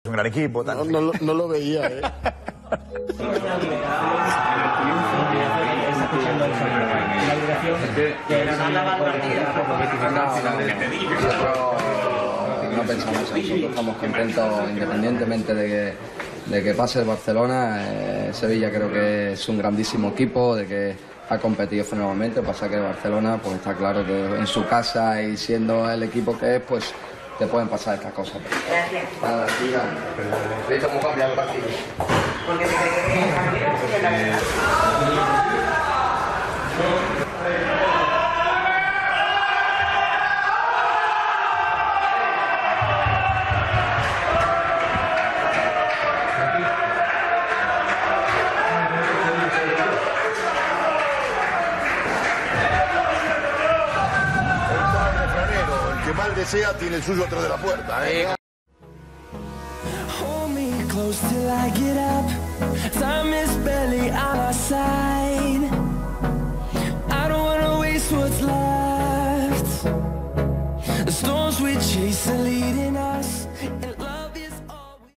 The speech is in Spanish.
un gran equipo. No lo veía, ¿eh? No pensamos en nosotros, estamos contentos independientemente de que pase el Barcelona. Sevilla creo que es un grandísimo equipo, de que ha competido fenomenalmente. Pasa que Barcelona, pues está claro que en su casa y siendo el equipo que es, pues te pueden pasar estas cosas. Gracias. Nada, sigan. ¿Viste cómo cambia el partido? Porque se cree que Que mal desea tiene el suyo atrás de la puerta, ¿eh? Hold me close till I get up. Time is barely on our side. I don't wanna waste what's left. The storms we chase are leading us.